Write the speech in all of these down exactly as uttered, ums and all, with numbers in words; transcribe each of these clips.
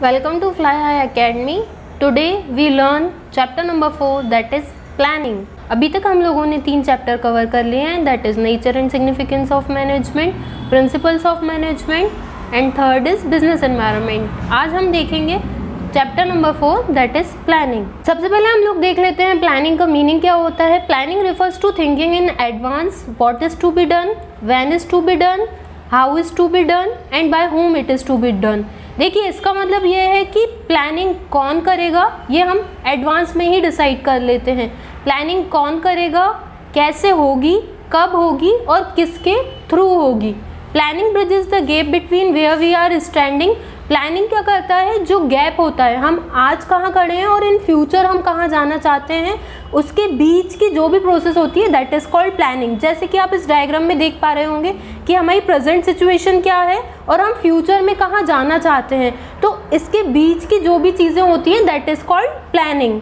Welcome to Fly High Academy. Today we learn chapter number four, that is planning. अभी तक हम लोगों ने तीन चैप्टर कवर कर लिए हैं, that is nature and significance of management, principles of management and third is business environment. आज हम देखेंगे chapter number four, that is planning. सबसे पहले हम लोग देख लेते हैं प्लानिंग का मीनिंग क्या होता है. Planning refers to thinking in advance what is to be done, when is to be done, how is to be done and by whom it is to be done. देखिए इसका मतलब ये है कि प्लानिंग कौन करेगा ये हम एडवांस में ही डिसाइड कर लेते हैं. प्लानिंग कौन करेगा, कैसे होगी, कब होगी और किसके थ्रू होगी. Planning bridges the gap between where we are standing. Planning क्या करता है, जो गैप होता है, हम आज कहाँ खड़े हैं और इन फ्यूचर हम कहाँ जाना चाहते हैं, उसके बीच की जो भी प्रोसेस होती है दैट इज़ कॉल्ड प्लानिंग. जैसे कि आप इस डायग्राम में देख पा रहे होंगे कि हमारी प्रेजेंट सिचुएशन क्या है और हम फ्यूचर में कहाँ जाना चाहते हैं, तो इसके बीच की जो भी चीज़ें होती हैं that is called planning.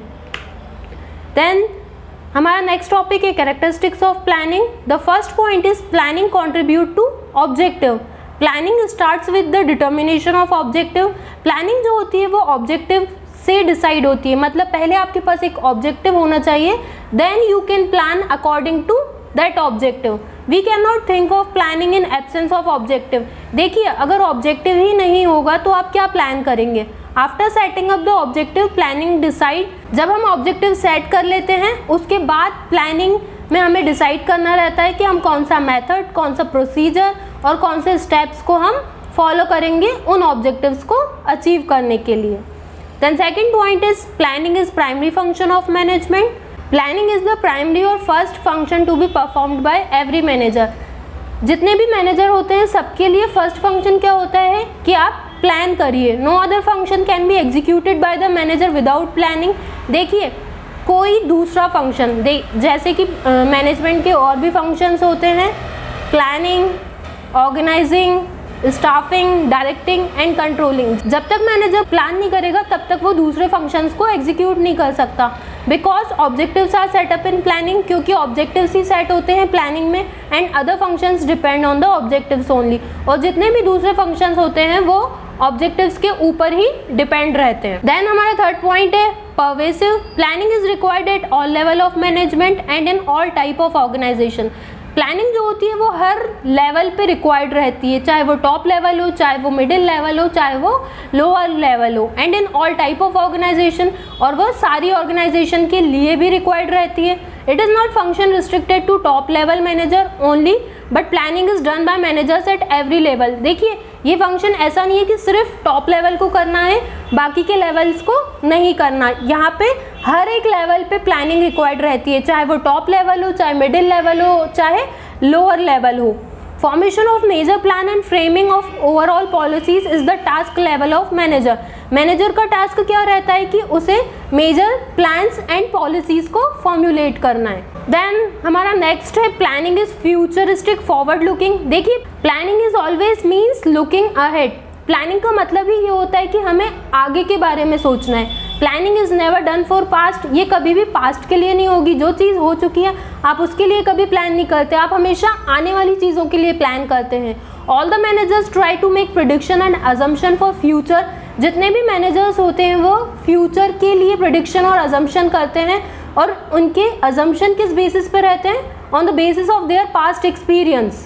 Then हमारा नेक्स्ट टॉपिक है characteristics of planning. The first point is planning contribute to objective. Planning starts with the determination of objective. Planning जो होती है वो ऑब्जेक्टिव से डिसाइड होती है, मतलब पहले आपके पास एक ऑब्जेक्टिव होना चाहिए, then you can plan according to that objective. We can not think of planning in absence of objective. देखिए अगर ऑब्जेक्टिव ही नहीं होगा तो आप क्या प्लान करेंगे. After setting up the objective planning decide. जब हम ऑब्जेक्टिव सेट कर लेते हैं उसके बाद प्लानिंग में हमें डिसाइड करना रहता है कि हम कौन सा मेथड, कौन सा प्रोसीजर और कौन से स्टेप्स को हम फॉलो करेंगे उन ऑब्जेक्टिव्स को अचीव करने के लिए. Then second point is planning is primary function of management. Planning is the primary और first function to be performed by every manager. जितने भी मैनेजर होते हैं सबके लिए फर्स्ट फंक्शन क्या होता है कि आप प्लान करिए. No other function can be executed by the manager without planning. देखिए कोई दूसरा फंक्शन दे जैसे कि मैनेजमेंट के और भी फंक्शंस होते हैं, planning, organising, staffing, directing and controlling. जब तक मैनेजर प्लान नहीं करेगा तब तक वो दूसरे फंक्शंस को एग्जीक्यूट नहीं कर सकता. Because objectives are set up in planning, क्योंकि ऑब्जेक्टिव्स ही सेट होते हैं प्लानिंग में and other functions depend on the objectives only. और जितने भी दूसरे फंक्शंस होते हैं वो ऑब्जेक्टिव्स के ऊपर ही डिपेंड रहते हैं. देन हमारा थर्ड पॉइंट है pervasive. Planning is required at all level of management and in all type of organisation. Planning जो होती है वो हर लेवल पे रिक्वायर्ड रहती है, चाहे वो टॉप लेवल हो, चाहे वो मिडिल लेवल हो, चाहे वो लोअर लेवल हो, and in all type of organisation. और वो सारी ऑर्गेनाइजेशन के लिए भी रिक्वायर्ड रहती है. It is not function restricted to top level manager only but planning is done by managers at every level. देखिए ये फंक्शन ऐसा नहीं है कि सिर्फ टॉप लेवल को करना है, बाकी के लेवल्स को नहीं करना. यहाँ पे हर एक लेवल पे प्लानिंग रिक्वायर्ड रहती है, चाहे वो टॉप लेवल हो, चाहे मिडिल लेवल हो, चाहे लोअर लेवल हो. Formation of major plan and framing of overall policies is the task level of manager. Manager का टास्क क्या रहता है कि उसे मेजर प्लान्स एंड पॉलिसीज को फॉर्मुलेट करना है. देन हमारा नेक्स्ट है planning is futuristic forward looking. देखिए planning is always means looking ahead. Planning का मतलब ही ये होता है कि हमें आगे के बारे में सोचना है. Planning is never done for past. ये कभी भी पास्ट के लिए नहीं होगी. जो चीज़ हो चुकी है आप उसके लिए कभी प्लान नहीं करते, आप हमेशा आने वाली चीज़ों के लिए प्लान करते हैं. All the managers try to make prediction and assumption for future. जितने भी मैनेजर्स होते हैं वो फ्यूचर के लिए प्रिडिक्शन और अजम्पशन करते हैं, और उनके अजम्पशन किस बेसिस पे रहते हैं, on the basis of their past experience.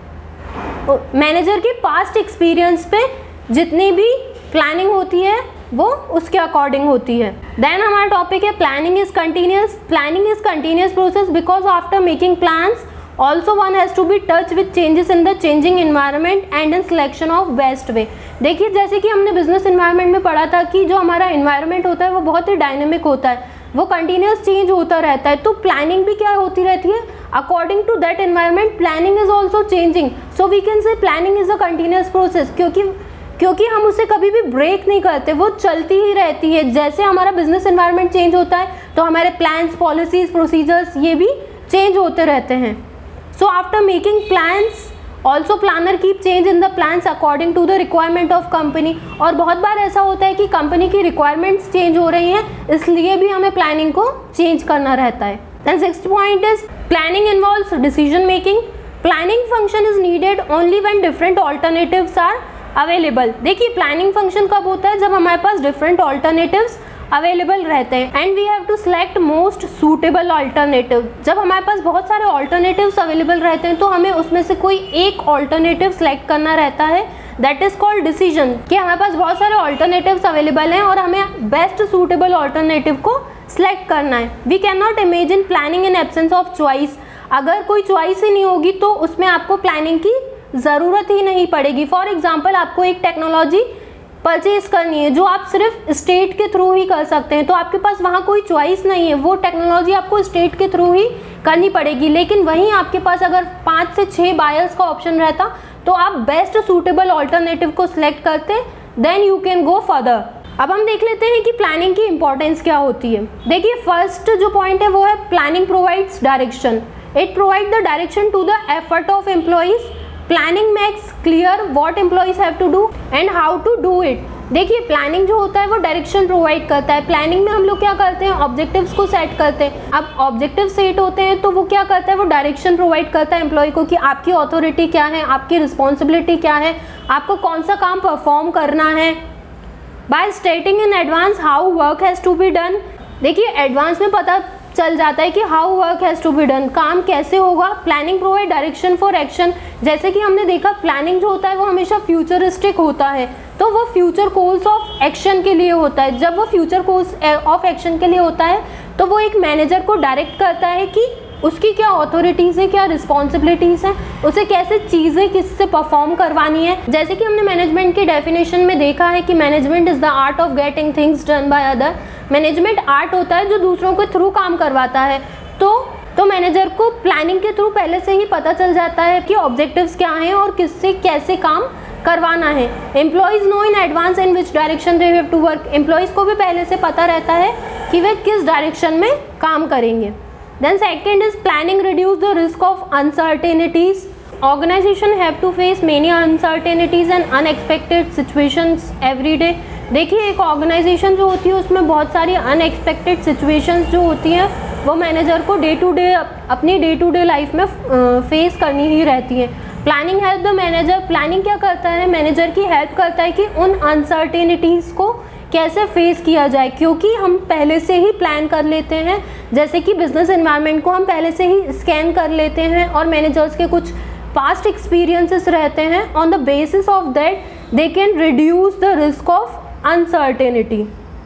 Manager के पास्ट एक्सपीरियंस पे जितनी भी प्लानिंग होती है वो उसके अकॉर्डिंग होती है. देन हमारा टॉपिक है planning is continuous. Planning is continuous process because after making plans also one has to be touch with changes in the changing environment and in selection of best way. देखिए जैसे कि हमने business environment में पढ़ा था कि जो हमारा इन्वायरमेंट होता है वो बहुत ही डायनेमिक होता है, वो कंटिन्यूस चेंज होता रहता है. तो प्लानिंग भी क्या होती रहती है, according to that environment planning is also changing. So we can say planning is a continuous process, क्योंकि क्योंकि हम उसे कभी भी ब्रेक नहीं करते, वो चलती ही रहती है. जैसे हमारा बिजनेस एनवायरनमेंट चेंज होता है तो हमारे प्लान्स, पॉलिसीज, प्रोसीजर्स ये भी चेंज होते रहते हैं. So after making plans also planner keep change in the plans according to the requirement of company. और बहुत बार ऐसा होता है कि कंपनी की रिक्वायरमेंट्स चेंज हो रही हैं, इसलिए भी हमें प्लानिंग को चेंज करना रहता है. Then sixth point is planning involves decision making. Planning function is needed only when different alternatives are available. देखिए प्लानिंग फंक्शन कब होता है, जब हमारे पास डिफरेंट ऑल्टरनेटिव्स अवेलेबल रहते हैं and we have to select most suitable alternative. जब हमारे पास बहुत सारे ऑल्टरनेटिव्स अवेलेबल रहते हैं तो हमें उसमें से कोई एक ऑल्टरनेटिव सिलेक्ट करना रहता है, दैट इज कॉल्ड डिसीजन। कि हमारे पास बहुत सारे ऑल्टरनेटिव्स अवेलेबल हैं और हमें बेस्ट सूटेबल ऑल्टरनेटिव को सिलेक्ट करना है। We can not imagine planning in absence of choice. अगर कोई चॉइस ही नहीं होगी तो उसमें आपको प्लानिंग की ज़रूरत ही नहीं पड़ेगी। फॉर एग्जाम्पल आपको एक टेक्नोलॉजी परचेज करनी है जो आप सिर्फ स्टेट के थ्रू ही कर सकते हैं, तो आपके पास वहाँ कोई चॉइस नहीं है, वो टेक्नोलॉजी आपको स्टेट के थ्रू ही करनी पड़ेगी। लेकिन वहीं आपके पास अगर पाँच से छः बायर्स का ऑप्शन रहता तो आप बेस्ट सूटेबल ऑल्टरनेटिव को सिलेक्ट करते, then you can go further. अब हम देख लेते हैं कि प्लानिंग की इंपॉर्टेंस क्या होती है। देखिए फर्स्ट जो पॉइंट है वो है planning provides direction. It provide the direction to the effort of employees. Planning makes clear what employees have to do and how to do it. देखिए प्लानिंग जो होता है वो डायरेक्शन प्रोवाइड करता है। प्लानिंग में हम लोग क्या करते हैं, ऑब्जेक्टिव्स को सेट करते हैं। अब ऑब्जेक्टिव सेट होते हैं तो वो क्या करता है, वो डायरेक्शन प्रोवाइड करता है एम्प्लॉय को कि आपकी अथॉरिटी क्या है, आपकी रिस्पॉन्सिबिलिटी क्या है, आपको कौन सा काम परफॉर्म करना है। By stating in advance how work has to be done. देखिए एडवांस में पता चल जाता है कि how work has to be done, काम कैसे होगा। Planning provide direction for action. जैसे कि हमने देखा प्लानिंग जो होता है वो हमेशा फ्यूचरिस्टिक होता है, तो वो फ्यूचर कोर्स ऑफ एक्शन के लिए होता है। जब वो फ्यूचर कोर्स ऑफ एक्शन के लिए होता है तो वो एक मैनेजर को डायरेक्ट करता है कि उसकी क्या अथॉरिटीज़ हैं, क्या रिस्पॉन्सिबिलिटीज़ हैं, उसे कैसे चीज़ें किससे परफॉर्म करवानी है। जैसे कि हमने मैनेजमेंट की डेफिनेशन में देखा है कि management is the art of getting things done by other. Management art होता है जो दूसरों के थ्रू काम करवाता है। तो तो मैनेजर को प्लानिंग के थ्रू पहले से ही पता चल जाता है कि ऑब्जेक्टिव्स क्या हैं और किससे कैसे काम करवाना है। Employees know in advance in which direction they have to work. Employees को भी पहले से पता रहता है कि वे किस डायरेक्शन में काम करेंगे। Then second is planning reduce the risk of uncertainties. Organization have to face many uncertainties and unexpected situations every day. देखिए एक ऑर्गेनाइजेशन जो होती है उसमें बहुत सारी अनएक्सपेक्टेड सिचुएशंस जो होती हैं वो मैनेजर को डे टू डे अपनी डे टू डे लाइफ में फेस करनी ही रहती है। Planning help the manager. Planning क्या करता है, मैनेजर की हेल्प करता है कि उन अनसर्टेनिटीज़ को कैसे फेस किया जाए, क्योंकि हम पहले से ही प्लान कर लेते हैं। जैसे कि बिजनेस एनवायरनमेंट को हम पहले से ही स्कैन कर लेते हैं और मैनेजर्स के कुछ पास्ट एक्सपीरियंसेस रहते हैं। On the basis of that they can reduce the risk of uncertainty.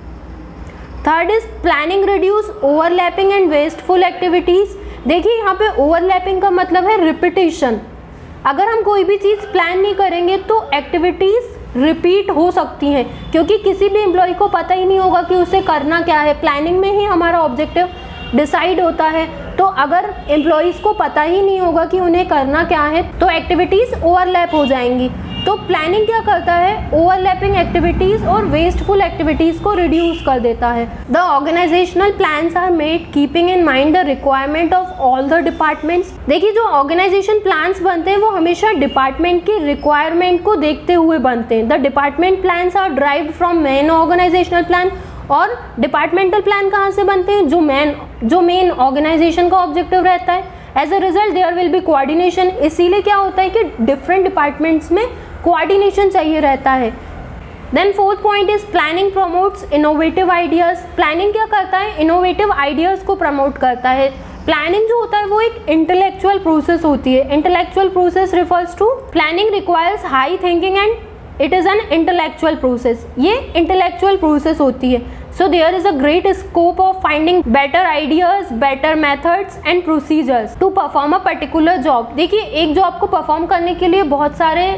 Third is planning reduce overlapping and wasteful activities. देखिए यहाँ पे ओवरलैपिंग का मतलब है रिपीटिशन। अगर हम कोई भी चीज़ प्लान नहीं करेंगे तो एक्टिविटीज़ रिपीट हो सकती हैं, क्योंकि किसी भी एम्प्लॉय को पता ही नहीं होगा कि उसे करना क्या है। प्लानिंग में ही हमारा ऑब्जेक्टिव डिसाइड होता है, तो अगर एम्प्लॉयज़ को पता ही नहीं होगा कि उन्हें करना क्या है तो एक्टिविटीज़ ओवरलैप हो जाएंगी। तो प्लानिंग क्या करता है, ओवरलैपिंग एक्टिविटीज़ और वेस्टफुल एक्टिविटीज़ को रिड्यूस कर देता है। The organisational plans are made keeping in mind the requirement of all the departments. देखिए जो ऑर्गेनाइजेशन प्लान्स बनते हैं वो हमेशा डिपार्टमेंट की रिक्वायरमेंट को देखते हुए बनते हैं। The department plans are derived from main organisational plan. और डिपार्टमेंटल प्लान कहाँ से बनते हैं, जो मेन जो मेन ऑर्गेनाइजेशन का ऑब्जेक्टिव रहता है। As a result there will be coordination. इसीलिए क्या होता है कि डिफरेंट डिपार्टमेंट्स में कोऑर्डिनेशन चाहिए रहता है। Then fourth point is planning promotes innovative ideas. Planning क्या करता है, इनोवेटिव आइडियाज़ को प्रमोट करता है। प्लानिंग जो होता है वो एक इंटेलेक्चुअल प्रोसेस होती है। Intellectual process refers to planning requires high thinking and it is an intellectual process. ये इंटेलेक्चुअल प्रोसेस होती है। So there is a great scope of finding better ideas, better methods and procedures to perform a particular job. देखिए एक job को perform करने के लिए बहुत सारे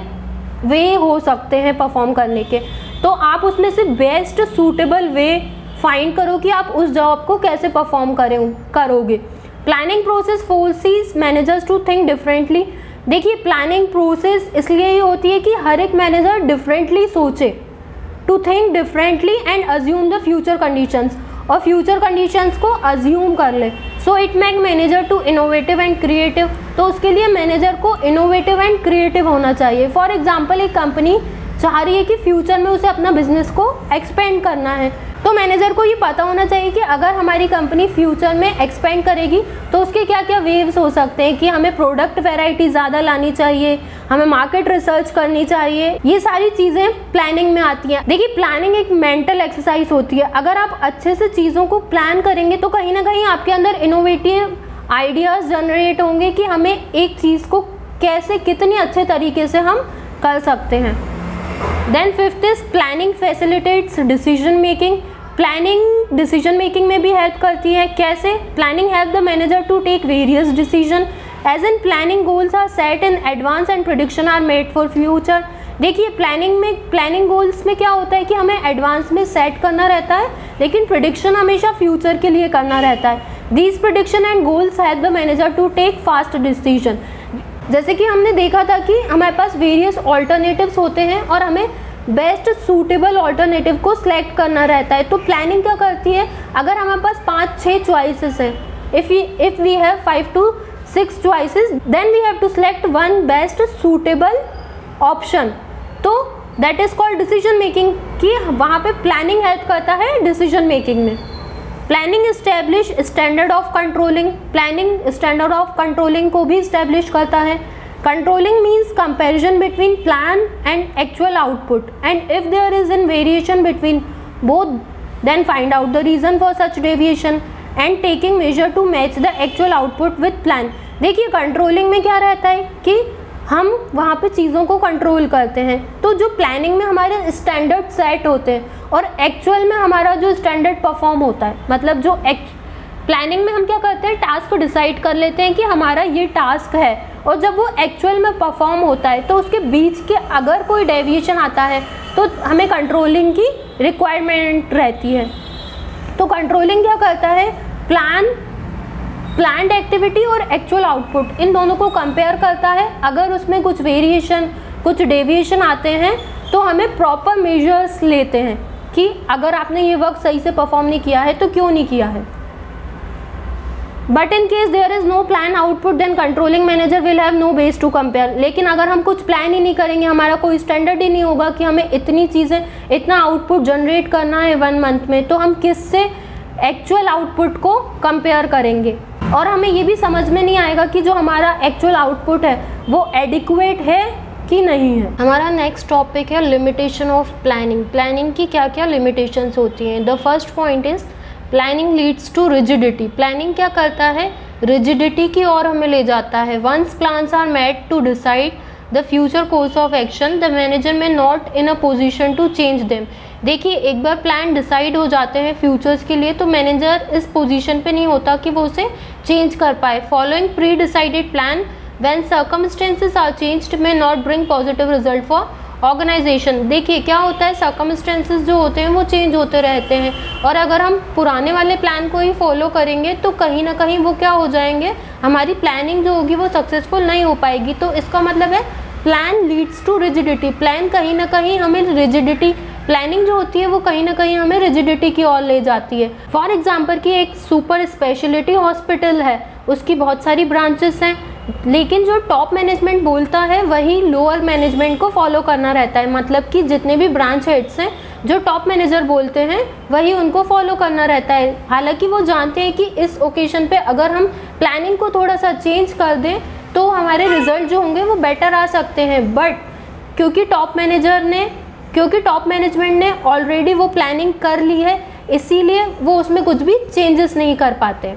वे हो सकते हैं परफॉर्म करने के, तो आप उसमें से बेस्ट सूटेबल वे फाइंड करो कि आप उस जॉब को कैसे परफॉर्म करें करोगे। Planning process forces managers to think differently. देखिए प्लानिंग प्रोसेस इसलिए ही होती है कि हर एक मैनेजर डिफरेंटली सोचे, to think differently and assume the future conditions, और फ्यूचर कंडीशंस को अज्यूम कर ले। So it make manager to innovative and creative. तो उसके लिए मैनेजर को इनोवेटिव एंड क्रिएटिव होना चाहिए। फॉर एग्जांपल एक कंपनी चाह रही है कि फ्यूचर में उसे अपना बिजनेस को एक्सपेंड करना है, तो मैनेजर को ये पता होना चाहिए कि अगर हमारी कंपनी फ्यूचर में एक्सपेंड करेगी तो उसके क्या क्या वेव्स हो सकते हैं, कि हमें प्रोडक्ट वैरायटी ज़्यादा लानी चाहिए, हमें मार्केट रिसर्च करनी चाहिए, ये सारी चीज़ें प्लानिंग में आती हैं। देखिए प्लानिंग एक मेंटल एक्सरसाइज होती है, अगर आप अच्छे से चीज़ों को प्लान करेंगे तो कहीं ना कहीं आपके अंदर इनोवेटिव आइडियाज़ जनरेट होंगे कि हमें एक चीज़ को कैसे कितनी अच्छे तरीके से हम कर सकते हैं। Then fifth is planning facilitates decision making. Planning decision making में भी हेल्प करती है। कैसे? Planning help the manager to take various decision as in planning goals are set in advance and prediction are made for future. देखिए planning में planning goals में क्या होता है कि हमें एडवांस में सेट करना रहता है, लेकिन प्रेडिक्शन हमेशा फ्यूचर के लिए करना रहता है। These prediction and goals help the manager to take fast decision. जैसे कि हमने देखा था कि हमारे पास वेरियस ऑल्टरनेटिव्स होते हैं और हमें बेस्ट सूटेबल ऑल्टरनेटिव को सिलेक्ट करना रहता है। तो प्लानिंग क्या करती है, अगर हमारे पास पाँच छः चॉइसेस हैं, if we if we have five to six choices then we have to select one best suitable option. तो that is called decision making, कि वहाँ पे प्लानिंग हेल्प करता है डिसीजन मेकिंग में। Planning establish standard of controlling. Planning standard of controlling को भी establish करता है। Controlling means comparison between plan and actual output, and if there is an variation between both then find out the reason for such deviation and taking measure to match the actual output with plan. देखिए controlling में क्या रहता है कि हम वहाँ पे चीज़ों को कंट्रोल करते हैं, तो जो प्लानिंग में हमारे स्टैंडर्ड सेट होते हैं और एक्चुअल में हमारा जो स्टैंडर्ड परफॉर्म होता है, मतलब जो प्लानिंग में हम क्या करते हैं, टास्क डिसाइड कर लेते हैं कि हमारा ये टास्क है, और जब वो एक्चुअल में परफॉर्म होता है तो उसके बीच के अगर कोई डेविएशन आता है तो हमें कंट्रोलिंग की रिक्वायरमेंट रहती है। तो कंट्रोलिंग क्या करता है, प्लान प्लान्ड एक्टिविटी और एक्चुअल आउटपुट इन दोनों को कंपेयर करता है। अगर उसमें कुछ वेरिएशन कुछ डेविएशन आते हैं तो हमें प्रॉपर मेजर्स लेते हैं कि अगर आपने ये वर्क सही से परफॉर्म नहीं किया है तो क्यों नहीं किया है। But in case there is no plan output then controlling manager will have no base to compare. लेकिन अगर हम कुछ प्लान ही नहीं करेंगे, हमारा कोई स्टैंडर्ड ही नहीं होगा कि हमें इतनी चीज़ें इतना आउटपुट जनरेट करना है वन मंथ में, तो हम किससे एक्चुअल आउटपुट को कंपेयर करेंगे। और हमें ये भी समझ में नहीं आएगा कि जो हमारा एक्चुअल आउटपुट है वो एडिक्वेट है कि नहीं है। हमारा नेक्स्ट टॉपिक है लिमिटेशन ऑफ प्लानिंग। प्लानिंग की क्या क्या लिमिटेशंस होती हैं। The first point is planning leads to rigidity. Planning क्या करता है, रिजिडिटी की ओर हमें ले जाता है। Once plans are made to decide the future course of action the manager may not in a position to change them. देखिए एक बार प्लान डिसाइड हो जाते हैं फ्यूचर्स के लिए तो मैनेजर इस पोजीशन पे नहीं होता कि वो उसे चेंज कर पाए। Following predecided plan when circumstances are changed may not bring positive result for organisation. देखिए क्या होता है, सर्कमस्टेंसेस जो होते हैं वो चेंज होते रहते हैं, और अगर हम पुराने वाले प्लान को ही फॉलो करेंगे तो कहीं ना कहीं वो क्या हो जाएंगे, हमारी प्लानिंग जो होगी वो सक्सेसफुल नहीं हो पाएगी। तो इसका मतलब है plan leads to rigidity. Plan कहीं ना कहीं हमें रिजिडिटी प्लानिंग जो होती है वो कहीं ना कहीं हमें रिजिडिटी की ओर ले जाती है। फॉर एग्जांपल कि एक सुपर स्पेशलिटी हॉस्पिटल है, उसकी बहुत सारी ब्रांचेस हैं, लेकिन जो टॉप मैनेजमेंट बोलता है वही लोअर मैनेजमेंट को फॉलो करना रहता है। मतलब कि जितने भी ब्रांच हेड्स हैं जो टॉप मैनेजर बोलते हैं वही उनको फॉलो करना रहता है। हालांकि वो जानते हैं कि इस ओकेजन पे अगर हम प्लानिंग को थोड़ा सा चेंज कर दें तो हमारे रिजल्ट जो होंगे वो बेटर आ सकते हैं, बट क्योंकि टॉप मैनेजर ने क्योंकि टॉप मैनेजमेंट ने ऑलरेडी वो प्लानिंग कर ली है, इसीलिए वो उसमें कुछ भी चेंजेस नहीं कर पाते।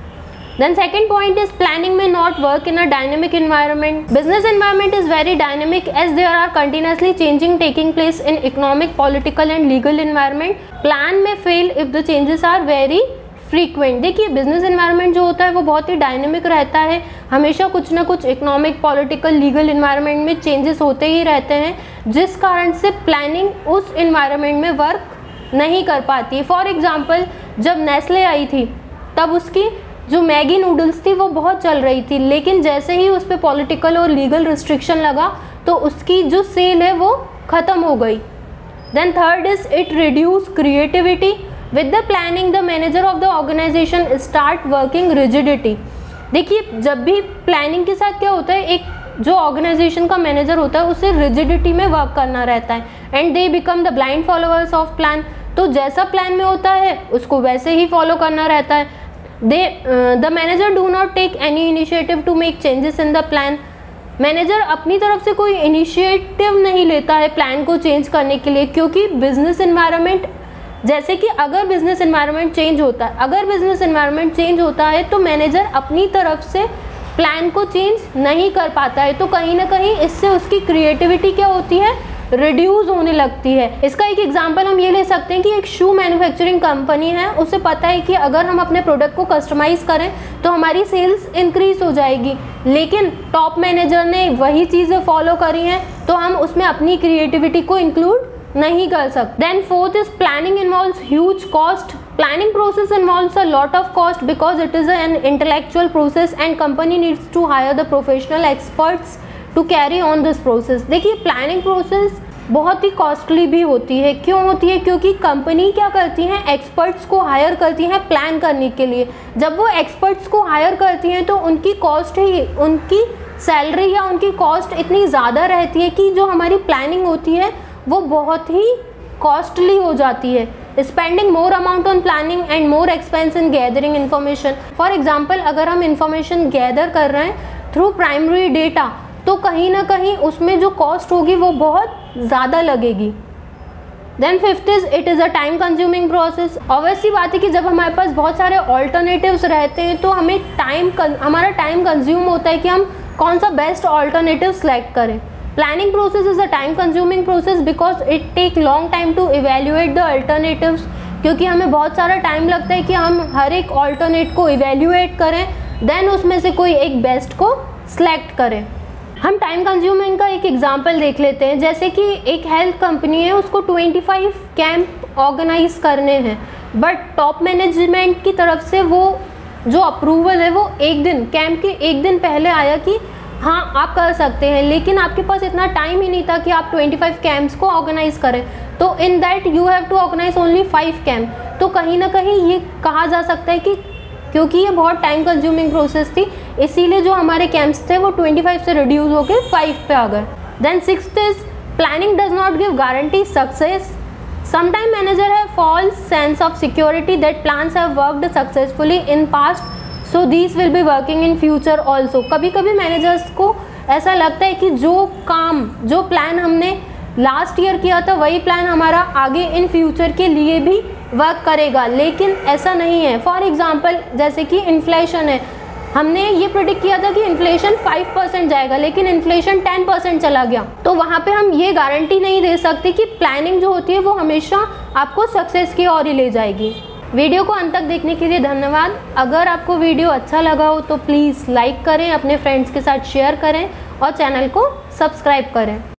Then second point is planning may not work in a dynamic environment. Business environment is very dynamic as there are continuously changing taking place in economic, political and legal environment. Plan may fail if the changes are very frequent. देखिए business environment जो होता है वो बहुत ही dynamic रहता है, हमेशा कुछ ना कुछ इकोनॉमिक, पॉलिटिकल, लीगल एनवायरनमेंट में चेंजेस होते ही रहते हैं, जिस कारण से प्लानिंग उस एनवायरनमेंट में वर्क नहीं कर पाती। फॉर एग्जांपल जब नेस्ले आई थी तब उसकी जो मैगी नूडल्स थी वो बहुत चल रही थी, लेकिन जैसे ही उस पर पॉलिटिकल और लीगल रिस्ट्रिक्शन लगा तो उसकी जो सेल है वो ख़त्म हो गई। Then third is it reduce creativity. With the planning the manager of the organization start working rigidity. देखिए जब भी प्लानिंग के साथ क्या होता है, एक जो ऑर्गेनाइजेशन का मैनेजर होता है उसे रिजिडिटी में वर्क करना रहता है, and they become the blind followers of plan. तो जैसा प्लान में होता है उसको वैसे ही फॉलो करना रहता है। They, uh, the manager do not take any initiative to make changes in the plan. Manager अपनी तरफ से कोई इनिशिएटिव नहीं लेता है प्लान को चेंज करने के लिए, क्योंकि बिजनेस एनवायरनमेंट, जैसे कि अगर बिजनेस एनवायरनमेंट चेंज होता है अगर बिजनेस एनवायरनमेंट चेंज होता है तो मैनेजर अपनी तरफ से प्लान को चेंज नहीं कर पाता है, तो कहीं ना कहीं इससे उसकी क्रिएटिविटी क्या होती है, रिड्यूस होने लगती है। इसका एक एग्जांपल हम ये ले सकते हैं कि एक शू मैन्युफैक्चरिंग कंपनी है, उसे पता है कि अगर हम अपने प्रोडक्ट को कस्टमाइज़ करें तो हमारी सेल्स इंक्रीज हो जाएगी, लेकिन टॉप मैनेजर ने वही चीज़ें फॉलो करी हैं तो हम उसमें अपनी क्रिएटिविटी को इंक्लूड नहीं कर सकते। Then fourth is planning involves huge cost. Planning process involves a lot of cost because it is an intellectual process and company needs to hire the professional experts to carry on this process। देखिए planning process बहुत ही costly भी होती है। क्यों होती है? क्योंकि कंपनी क्या करती हैं, एक्सपर्ट्स को हायर करती हैं प्लान करने के लिए। जब वो एक्सपर्ट्स को हायर करती हैं तो उनकी कॉस्ट ही, उनकी सैलरी या उनकी कॉस्ट इतनी ज़्यादा रहती है कि जो हमारी प्लानिंग होती है वो बहुत ही कॉस्टली हो जाती है। Spending more amount on planning and more expense in gathering information. For example, अगर हम इंफॉर्मेशन गैदर कर रहे हैं थ्रू प्राइमरी डेटा तो कहीं ना कहीं उसमें जो कॉस्ट होगी वो बहुत ज़्यादा लगेगी। Then fifth is it is a time consuming process. Obviously बात है कि जब हमारे पास बहुत सारे ऑल्टरनेटिव्स रहते हैं तो हमें टाइम हमारा टाइम कंज्यूम होता है कि हम कौन सा बेस्ट ऑल्टरनेटिव सेलेक्ट करें। Planning process is a time consuming process because it take long time to evaluate the alternatives, क्योंकि हमें बहुत सारा टाइम लगता है कि हम हर एक ऑल्टरनेट को इवेल्यूएट करें, देन उसमें से कोई एक बेस्ट को सिलेक्ट करें। हम टाइम कंज्यूमिंग का एक एग्जांपल देख लेते हैं। जैसे कि एक हेल्थ कंपनी है, उसको पच्चीस कैंप ऑर्गेनाइज करने हैं, बट टॉप मैनेजमेंट की तरफ से वो जो अप्रूवल है वो एक दिन कैंप के एक दिन पहले आया कि हाँ आप कर सकते हैं, लेकिन आपके पास इतना टाइम ही नहीं था कि आप पच्चीस कैंप्स को ऑर्गेनाइज करें। तो in that you have to organize only five camp. तो कहीं ना कहीं ये कहा जा सकता है कि क्योंकि ये बहुत टाइम कंज्यूमिंग प्रोसेस थी, इसीलिए जो हमारे कैंप्स थे वो पच्चीस से रिड्यूस होकर फाइव पे आ गए। Then sixth is planning does not give guarantee success. Sometime manager has false sense of security that plans have worked successfully in past so these will be working in future also. कभी कभी managers को ऐसा लगता है कि जो काम जो प्लान हमने लास्ट ईयर किया था वही प्लान हमारा आगे इन फ्यूचर के लिए भी वर्क करेगा, लेकिन ऐसा नहीं है। फॉर एग्जांपल जैसे कि इन्फ्लेशन है, हमने ये प्रेडिक्ट किया था कि इन्फ्लेशन फाइव परसेंट जाएगा, लेकिन इन्फ्लेशन टेन परसेंट चला गया। तो वहाँ पे हम ये गारंटी नहीं दे सकते कि प्लानिंग जो होती है वो हमेशा आपको सक्सेस की ओर ही ले जाएगी। वीडियो को अंत तक देखने के लिए धन्यवाद। अगर आपको वीडियो अच्छा लगा हो तो प्लीज़ लाइक करें, अपने फ्रेंड्स के साथ शेयर करें और चैनल को सब्सक्राइब करें।